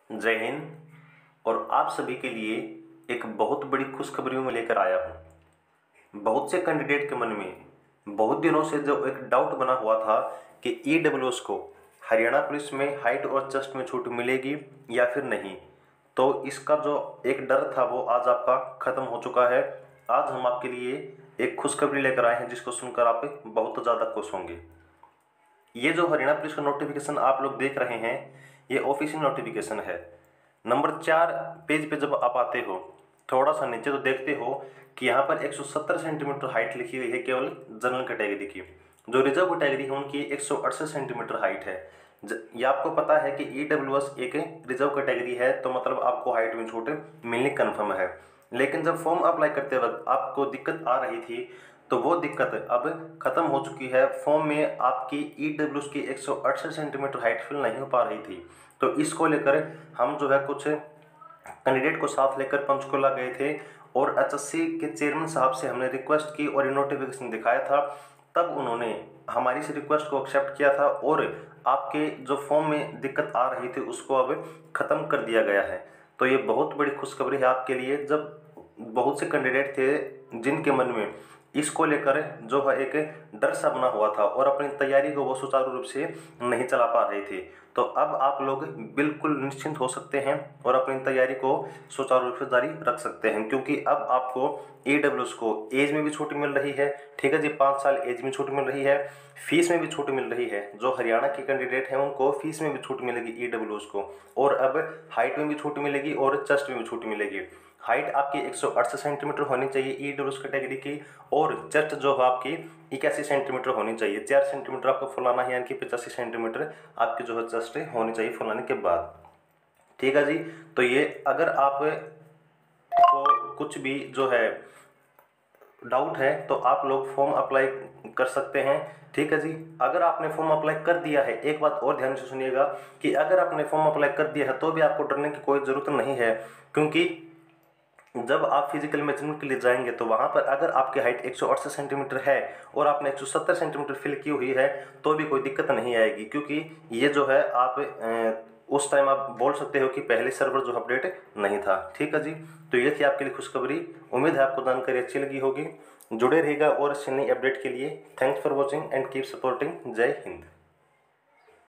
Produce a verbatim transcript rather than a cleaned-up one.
जय हिंद। और आप सभी के लिए एक बहुत बड़ी खुशखबरी मैं लेकर आया हूँ। बहुत से कैंडिडेट के मन में बहुत दिनों से जो एक डाउट बना हुआ था कि ईडब्ल्यूएस को हरियाणा पुलिस में हाइट और चेस्ट में छूट मिलेगी या फिर नहीं, तो इसका जो एक डर था वो आज आपका खत्म हो चुका है। आज हम आपके लिए एक खुशखबरी लेकर आए हैं जिसको सुनकर आप बहुत ज़्यादा खुश होंगे। ये जो हरियाणा पुलिस का नोटिफिकेशन आप लोग देख रहे हैं, ये ऑफिशियल नोटिफिकेशन है। नंबर चार पेज पे जब आप आते हो, थोड़ा सा नीचे तो देखते हो कि यहाँ पर एक सौ सत्तर सेंटीमीटर हाइट लिखी हुई है केवल जनरल कैटेगरी की। जो रिजर्व कैटेगरी है उनकी एक सौ अड़सठ सेंटीमीटर हाइट है। ये आपको पता है कि ईडब्ल्यूएस एक रिजर्व कैटेगरी है, तो मतलब आपको हाइट में छूट मिलनी कन्फर्म है। लेकिन जब फॉर्म अप्लाई करते वक्त आपको दिक्कत आ रही थी, तो वो दिक्कत अब खत्म हो चुकी है। फॉर्म में आपकी ईडब्ल्यूएस की एक सौ अड़सठ सेंटीमीटर हाइट फिल नहीं हो पा रही थी, तो इसको लेकर हम जो है कुछ कैंडिडेट को साथ लेकर पंचकुला गए थे और एचएससी के चेयरमैन साहब से हमने रिक्वेस्ट की और ये नोटिफिकेशन दिखाया था। तब उन्होंने हमारी इस रिक्वेस्ट को एक्सेप्ट किया था और आपके जो फॉर्म में दिक्कत आ रही थी उसको अब ख़त्म कर दिया गया है। तो ये बहुत बड़ी खुशखबरी है आपके लिए। जब बहुत से कैंडिडेट थे जिनके मन में इसको लेकर जो है एक डर सा बना हुआ था और अपनी तैयारी को वो सुचारू रूप से नहीं चला पा रहे थे, तो अब आप लोग बिल्कुल निश्चिंत हो सकते हैं और अपनी तैयारी को सुचारू रूप से जारी रख सकते हैं, क्योंकि अब आपको ईडब्ल्यूएस को एज में भी छूट मिल रही है। ठीक है जी, पाँच साल एज में छूट मिल रही है, फीस में भी छूट मिल रही है। जो हरियाणा के कैंडिडेट हैं उनको फीस में भी छूट मिलेगी ईडब्ल्यूएस को, और अब हाइट में भी छूट मिलेगी और चेस्ट में भी छूट मिलेगी। हाइट आपकी एक सौ अड़सठ सेंटीमीटर होनी चाहिए ईडब्ल्यूएस कैटेगरी की, और चेस्ट जो है आपकी इक्यासी सेंटीमीटर होनी चाहिए। चार सेंटीमीटर आपको फुलाना है, यानी कि पचासी सेंटीमीटर आपकी जो है चेस्ट होनी चाहिए फुलाने के बाद। ठीक है जी, तो ये अगर आप को कुछ भी जो है डाउट है तो आप लोग फॉर्म अप्लाई कर सकते हैं। ठीक है जी, अगर आपने फॉर्म अप्लाई कर दिया है, एक बात और ध्यान से सुनिएगा कि अगर आपने फॉर्म अप्लाई कर दिया है तो भी आपको डरने की कोई ज़रूरत नहीं है, क्योंकि जब आप फिजिकल मेजरमेंट के लिए जाएंगे तो वहाँ पर अगर आपकी हाइट एक सौ अड़सठ सेंटीमीटर है और आपने एक सौ सत्तर सेंटीमीटर फिल की हुई है तो भी कोई दिक्कत नहीं आएगी, क्योंकि ये जो है आप ए, उस टाइम आप बोल सकते हो कि पहले सर्वर जो अपडेट नहीं था। ठीक है जी, तो ये थी आपके लिए खुशखबरी। उम्मीद है आपको जानकारी अच्छी लगी होगी। जुड़े रहेगा और नई अपडेट के लिए। Thanks for watching and keep supporting. जय हिंद।